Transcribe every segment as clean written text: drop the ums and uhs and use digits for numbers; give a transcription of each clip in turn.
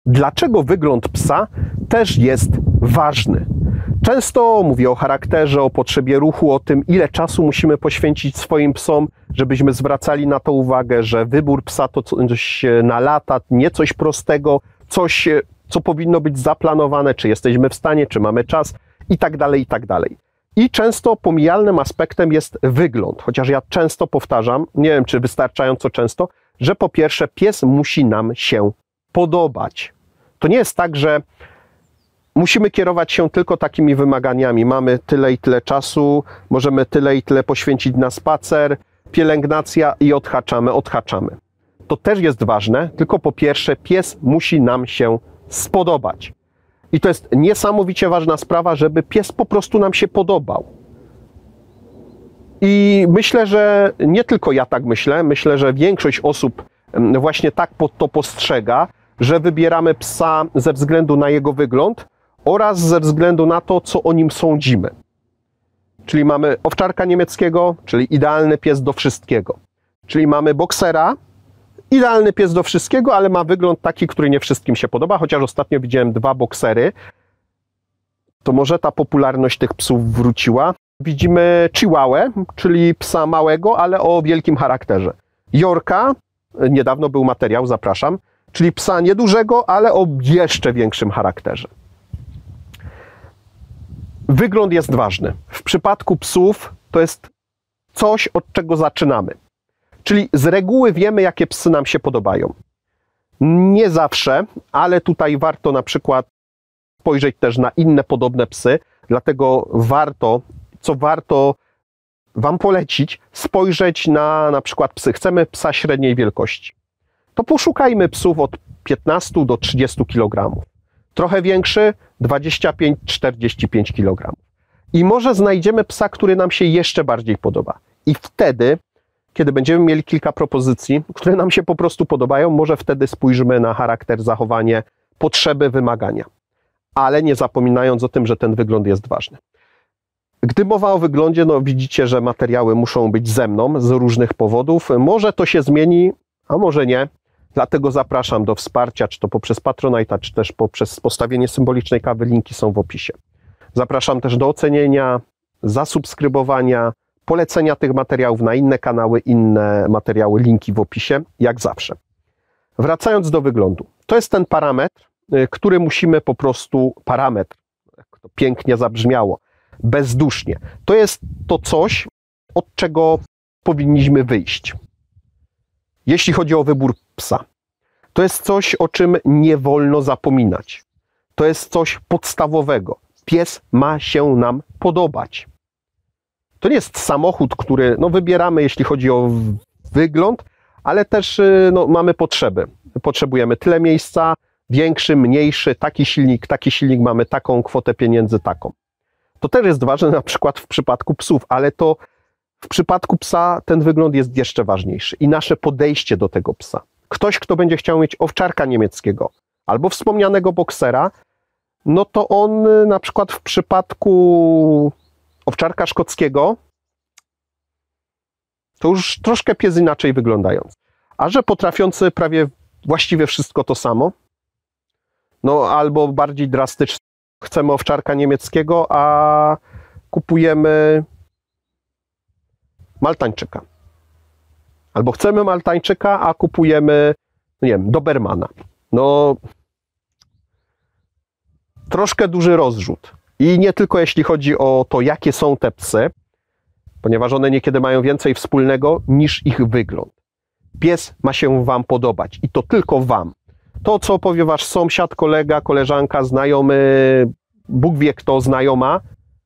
dlaczego wygląd psa też jest ważny. Często mówię o charakterze, o potrzebie ruchu, o tym, ile czasu musimy poświęcić swoim psom, żebyśmy zwracali na to uwagę, że wybór psa to coś na lata, nie coś prostego, coś, co powinno być zaplanowane, czy jesteśmy w stanie, czy mamy czas i tak dalej, i tak dalej. I często pomijalnym aspektem jest wygląd, chociaż ja często powtarzam, nie wiem czy wystarczająco często, że po pierwsze pies musi nam się podobać. To nie jest tak, że musimy kierować się tylko takimi wymaganiami. Mamy tyle i tyle czasu, możemy tyle i tyle poświęcić na spacer, pielęgnacja i odhaczamy. To też jest ważne, tylko po pierwsze pies musi nam się spodobać. I to jest niesamowicie ważna sprawa, żeby pies po prostu nam się podobał. I myślę, że nie tylko ja tak myślę, że większość osób właśnie tak to postrzega, że wybieramy psa ze względu na jego wygląd oraz ze względu na to, co o nim sądzimy. Czyli mamy owczarka niemieckiego, czyli idealny pies do wszystkiego. Czyli mamy boksera, idealny pies do wszystkiego, ale ma wygląd taki, który nie wszystkim się podoba, chociaż ostatnio widziałem 2 boksery. To może ta popularność tych psów wróciła. Widzimy Chihuahua, czyli psa małego, ale o wielkim charakterze. Yorka, niedawno był materiał, zapraszam, czyli psa niedużego, ale o jeszcze większym charakterze. Wygląd jest ważny. W przypadku psów to jest coś, od czego zaczynamy. Czyli z reguły wiemy, jakie psy nam się podobają. Nie zawsze, ale tutaj warto na przykład spojrzeć też na inne podobne psy, dlatego warto Wam polecić, spojrzeć na przykład psy. Chcemy psa średniej wielkości. To poszukajmy psów od 15 do 30 kg. Trochę większy, 25-45 kg. I może znajdziemy psa, który nam się jeszcze bardziej podoba. I wtedy, kiedy będziemy mieli kilka propozycji, które nam się po prostu podobają, może wtedy spójrzmy na charakter, zachowanie, potrzeby, wymagania. Ale nie zapominając o tym, że ten wygląd jest ważny. Gdy mowa o wyglądzie, no widzicie, że materiały muszą być ze mną z różnych powodów. Może to się zmieni, a może nie. Dlatego zapraszam do wsparcia, czy to poprzez Patronite'a, czy też poprzez postawienie symbolicznej kawy. Linki są w opisie. Zapraszam też do ocenienia, zasubskrybowania, polecenia tych materiałów na inne kanały, inne materiały, linki w opisie, jak zawsze. Wracając do wyglądu. To jest ten parametr, który musimy po prostu, jak to pięknie zabrzmiało, bezdusznie. To jest to coś, od czego powinniśmy wyjść. Jeśli chodzi o wybór psa. To jest coś, o czym nie wolno zapominać. To jest coś podstawowego. Pies ma się nam podobać. To nie jest samochód, który wybieramy, jeśli chodzi o wygląd, ale też mamy potrzeby. Potrzebujemy tyle miejsca, większy, mniejszy, taki silnik, mamy taką kwotę pieniędzy, taką. To też jest ważne na przykład w przypadku psów, ale to w przypadku psa ten wygląd jest jeszcze ważniejszy i nasze podejście do tego psa. Ktoś, kto będzie chciał mieć owczarka niemieckiego albo wspomnianego boksera, no to on na przykład w przypadku owczarka szkockiego to już troszkę pies inaczej wyglądający. A że potrafiący prawie właściwie wszystko to samo, albo bardziej drastycznie chcemy owczarka niemieckiego, a kupujemy Maltańczyka. Albo chcemy Maltańczyka, a kupujemy, nie wiem, Dobermana. Troszkę duży rozrzut. I nie tylko jeśli chodzi o to, jakie są te psy, ponieważ one niekiedy mają więcej wspólnego niż ich wygląd. Pies ma się Wam podobać i to tylko Wam. To, co powie Wasz sąsiad, kolega, koleżanka, znajomy, Bóg wie kto, znajoma,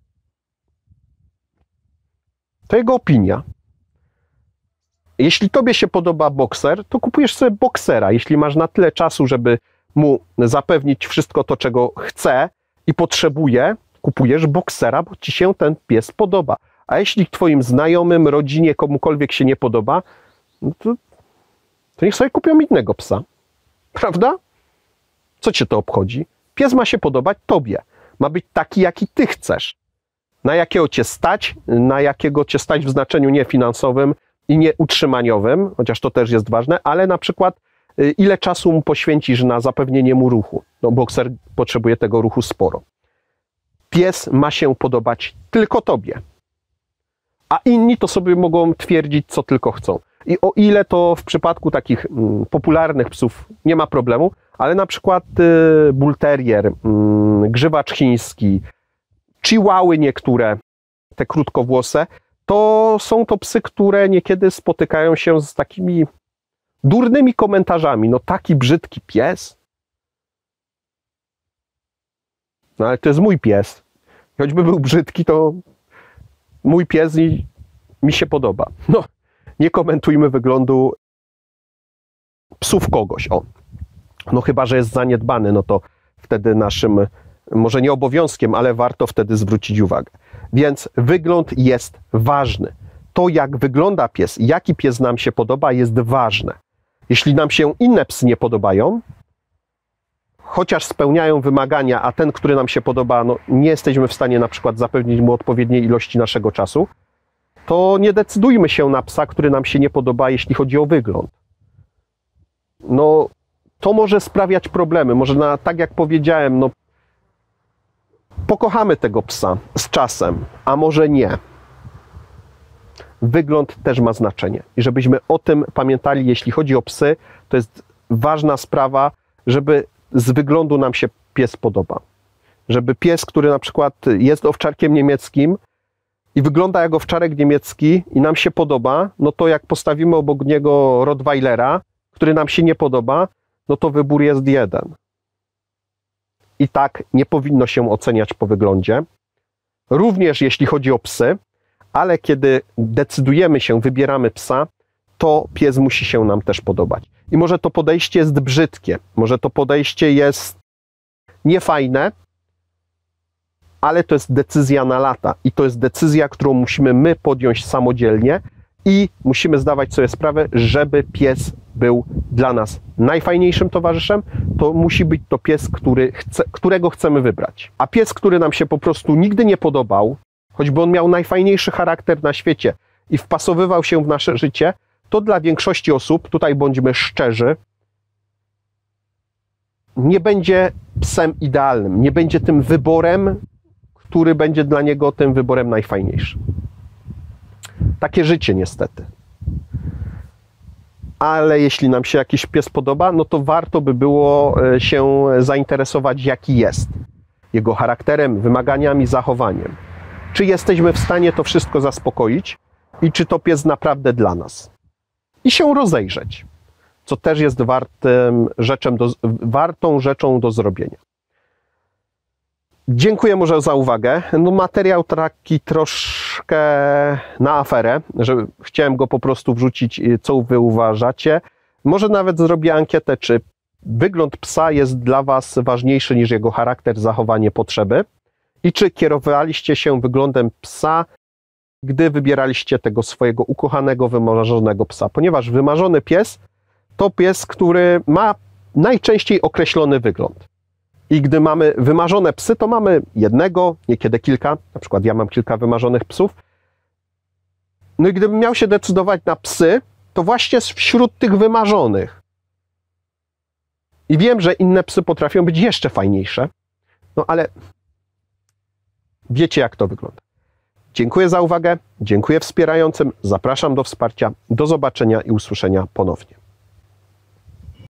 to jego opinia. Jeśli Tobie się podoba bokser, to kupujesz sobie boksera. Jeśli masz na tyle czasu, żeby mu zapewnić wszystko to, czego chce i potrzebuje, kupujesz boksera, bo Ci się ten pies podoba. A jeśli Twoim znajomym, rodzinie, komukolwiek się nie podoba, to niech sobie kupią innego psa. Prawda? Co Cię to obchodzi? Pies ma się podobać Tobie. Ma być taki, jaki Ty chcesz. Na jakiego Cię stać, na jakiego Cię stać w znaczeniu nie finansowym i nie utrzymaniowym, chociaż to też jest ważne, ale na przykład ile czasu mu poświęcisz na zapewnienie mu ruchu. No, bokser potrzebuje tego ruchu sporo. Pies ma się podobać tylko tobie, a inni to sobie mogą twierdzić, co tylko chcą. I o ile to w przypadku takich popularnych psów nie ma problemu, ale na przykład bull terrier, grzywacz chiński, chihuahy niektóre, te krótkowłose, to są to psy, które niekiedy spotykają się z takimi durnymi komentarzami. No taki brzydki pies. No ale to jest mój pies. Choćby był brzydki, to mój pies i mi się podoba. No, nie komentujmy wyglądu psów kogoś. O. No chyba że jest zaniedbany, no to wtedy naszym, może nie obowiązkiem, ale warto wtedy zwrócić uwagę. Więc wygląd jest ważny. To, jak wygląda pies, jaki pies nam się podoba, jest ważne. Jeśli nam się inne psy nie podobają, chociaż spełniają wymagania, a ten, który nam się podoba, no, nie jesteśmy w stanie na przykład zapewnić mu odpowiedniej ilości naszego czasu, to nie decydujmy się na psa, który nam się nie podoba, jeśli chodzi o wygląd. No, to może sprawiać problemy. Może, tak jak powiedziałem, no, pokochamy tego psa z czasem, a może nie. Wygląd też ma znaczenie. I żebyśmy o tym pamiętali, jeśli chodzi o psy, to jest ważna sprawa, żeby z wyglądu nam się pies podoba. Żeby pies, który na przykład jest owczarkiem niemieckim i wygląda jak owczarek niemiecki i nam się podoba, no to jak postawimy obok niego rottweilera, który nam się nie podoba, no to wybór jest jeden. I tak nie powinno się oceniać po wyglądzie. Również jeśli chodzi o psy, ale kiedy decydujemy się, wybieramy psa, to pies musi się nam też podobać. I może to podejście jest brzydkie, może to podejście jest niefajne, ale to jest decyzja na lata i to jest decyzja, którą musimy my podjąć samodzielnie i musimy zdawać sobie sprawę, żeby pies był dla nas najfajniejszym towarzyszem, to musi być to pies, którego chcemy wybrać. A pies, który nam się po prostu nigdy nie podobał, choćby on miał najfajniejszy charakter na świecie i wpasowywał się w nasze życie, to dla większości osób, tutaj bądźmy szczerzy, nie będzie psem idealnym, nie będzie tym wyborem, który będzie dla niego tym wyborem najfajniejszym. Takie życie niestety. Ale jeśli nam się jakiś pies podoba, no to warto by było się zainteresować, jaki jest. Jego charakterem, wymaganiami, zachowaniem. Czy jesteśmy w stanie to wszystko zaspokoić i czy to pies naprawdę dla nas. I się rozejrzeć, co też jest wartą rzeczą do zrobienia. Dziękuję może za uwagę. No, materiał taki troszkę na aferę, że chciałem go po prostu wrzucić, co wy uważacie. Może nawet zrobię ankietę, czy wygląd psa jest dla was ważniejszy niż jego charakter, zachowanie, potrzeby i czy kierowaliście się wyglądem psa, gdy wybieraliście tego swojego ukochanego, wymarzonego psa. Ponieważ wymarzony pies to pies, który ma najczęściej określony wygląd. I gdy mamy wymarzone psy, to mamy jednego, niekiedy kilka, na przykład ja mam kilka wymarzonych psów. No i gdybym miał się decydować na psy, to właśnie wśród tych wymarzonych. I wiem, że inne psy potrafią być jeszcze fajniejsze, no ale wiecie, jak to wygląda. Dziękuję za uwagę, dziękuję wspierającym, zapraszam do wsparcia, do zobaczenia i usłyszenia ponownie.